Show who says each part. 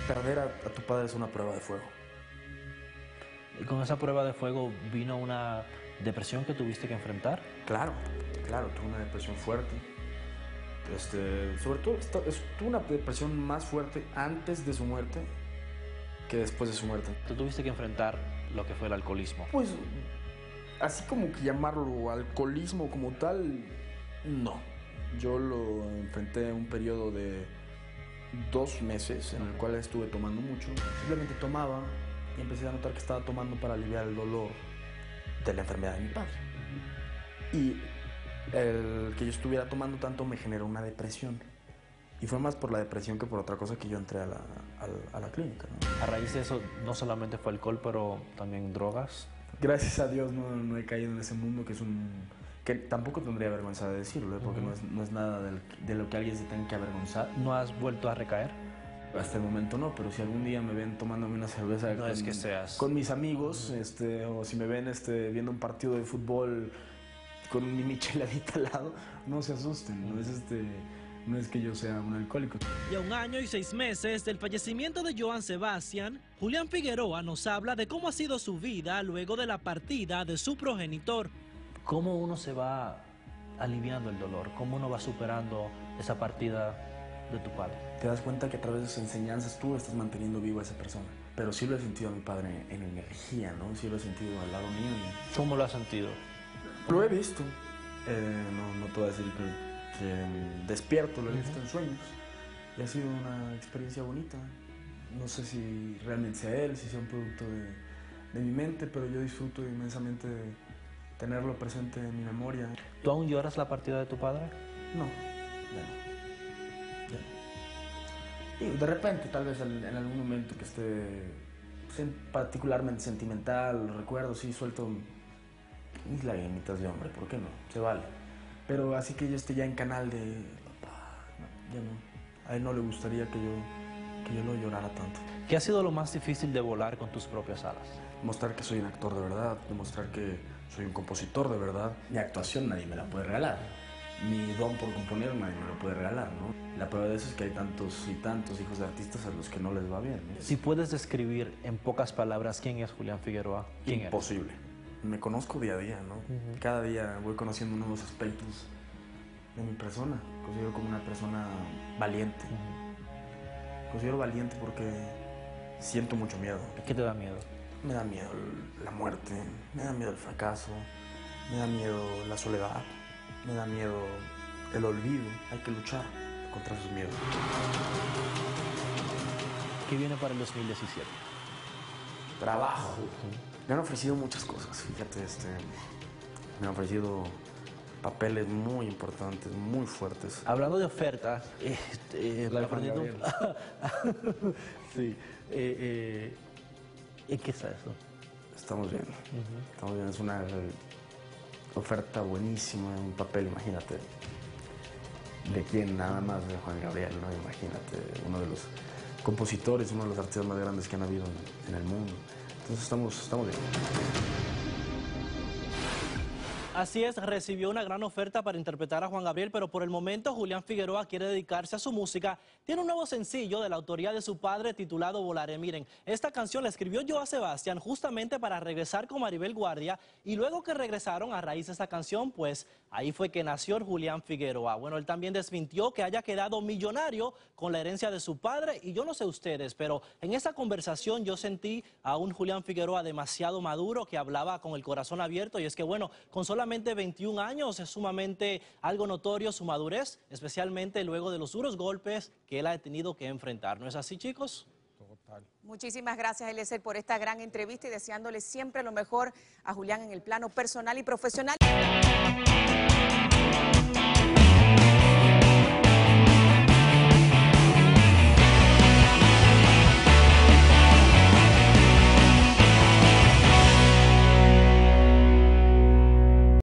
Speaker 1: Perder a tu padre es una prueba de fuego.
Speaker 2: ¿Y con esa prueba de fuego vino una depresión que tuviste que enfrentar?
Speaker 1: Claro, tuve una depresión fuerte. Sobre todo, tuve una depresión más fuerte antes de su muerte que después de su muerte.
Speaker 2: Tú tuviste que enfrentar lo que fue el alcoholismo.
Speaker 1: Pues, así como que llamarlo alcoholismo como tal, no. Yo lo enfrenté un periodo de 2 meses en el cual estuve tomando mucho. Simplemente tomaba y empecé a notar que estaba tomando para aliviar el dolor de la enfermedad de mi padre. Y el que yo estuviera tomando tanto me generó una depresión. Y fue más por la depresión que por otra cosa que yo entré a la clínica, ¿no?
Speaker 2: A raíz de eso, no solamente fue alcohol, pero también drogas.
Speaker 1: Gracias a Dios no he caído en ese mundo que tampoco tendría vergüenza de decirlo, porque no es nada de lo que alguien se tenga que avergonzar.
Speaker 2: ¿No has vuelto a recaer?
Speaker 1: Hasta el momento no, pero si algún día me ven tomándome una cerveza con mis amigos, o si me ven viendo un partido de fútbol con mi micheladita al lado, no se asusten, no es que yo sea un alcohólico.
Speaker 3: Y a 1 año y 6 meses del fallecimiento de Johann Sebastián, Julián Figueroa nos habla de cómo ha sido su vida luego de la partida de su progenitor.
Speaker 2: ¿Cómo uno se va aliviando el dolor? ¿Cómo uno va superando esa partida de tu padre?
Speaker 1: Te das cuenta que a través de sus enseñanzas tú estás manteniendo vivo a esa persona. Pero sí lo he sentido a mi padre en energía, ¿no? Sí lo he sentido al lado mío.
Speaker 2: ¿Cómo lo has sentido?
Speaker 1: Lo he visto. No te voy a decir que despierto, lo he visto en sueños. Y ha sido una experiencia bonita. No sé si realmente sea él, si sea un producto de mi mente, pero yo disfruto inmensamente de tenerlo presente en mi memoria.
Speaker 2: ¿Tú aún lloras la partida de tu padre?
Speaker 1: No, ya no. Y de repente, tal vez en algún momento que esté particularmente sentimental, recuerdo, sí, suelto mis lagrimitas de hombre, ¿por qué no? Se vale. Pero así que yo esté ya en canal de papá, no, ya no. A él no le gustaría que yo lo llorara tanto.
Speaker 2: ¿Qué ha sido lo más difícil de volar con tus propias alas?
Speaker 1: Demostrar que soy un actor de verdad, demostrar que soy un compositor de verdad. Mi actuación nadie me la puede regalar. Mi don por componer nadie me lo puede regalar, ¿no? La prueba de eso es que hay tantos y tantos hijos de artistas a los que no les va bien, ¿no?
Speaker 2: Si puedes describir en pocas palabras quién es Julián Figueroa, ¿quién
Speaker 1: Imposible. Me conozco día a día, ¿no? Cada día voy conociendo nuevos aspectos de mi persona. Considero como una persona valiente. Considero valiente porque siento mucho miedo.
Speaker 2: ¿Qué te da miedo?
Speaker 1: Me da miedo la muerte, me da miedo el fracaso, me da miedo la soledad, me da miedo el olvido. Hay que luchar contra esos miedos.
Speaker 2: ¿Qué viene para el 2017?
Speaker 1: Trabajo. Me han ofrecido muchas cosas, fíjate, me han ofrecido papeles muy importantes, muy fuertes.
Speaker 2: Hablando de ofertas,
Speaker 1: La de Juan Gabriel.
Speaker 2: Sí. ¿En qué está eso?
Speaker 1: Estamos bien, estamos bien. Es una oferta buenísima, un papel, imagínate. ¿De quién? Nada más de Juan Gabriel, ¿no? Imagínate, uno de los compositores, uno de los artistas más grandes que han habido en el mundo. Entonces estamos bien.
Speaker 3: Así es, recibió una gran oferta para interpretar a Juan Gabriel, pero por el momento Julián Figueroa quiere dedicarse a su música. Tiene un nuevo sencillo de la autoría de su padre titulado Volaré. Miren, esta canción la escribió Johann Sebastián justamente para regresar con Maribel Guardia, y luego que regresaron a raíz de esta canción, pues ahí fue que nació el Julián Figueroa. Bueno, él también desmintió que haya quedado millonario con la herencia de su padre, y yo no sé ustedes, pero en esa conversación yo sentí a un Julián Figueroa demasiado maduro que hablaba con el corazón abierto, y es que bueno, con solamente 21 años es sumamente algo notorio su madurez, especialmente luego de los duros golpes que él ha tenido que enfrentar. ¿No es así, chicos?
Speaker 4: Total. Muchísimas gracias, Eliezer, por esta gran entrevista y deseándole siempre lo mejor a Julián en el plano personal y profesional.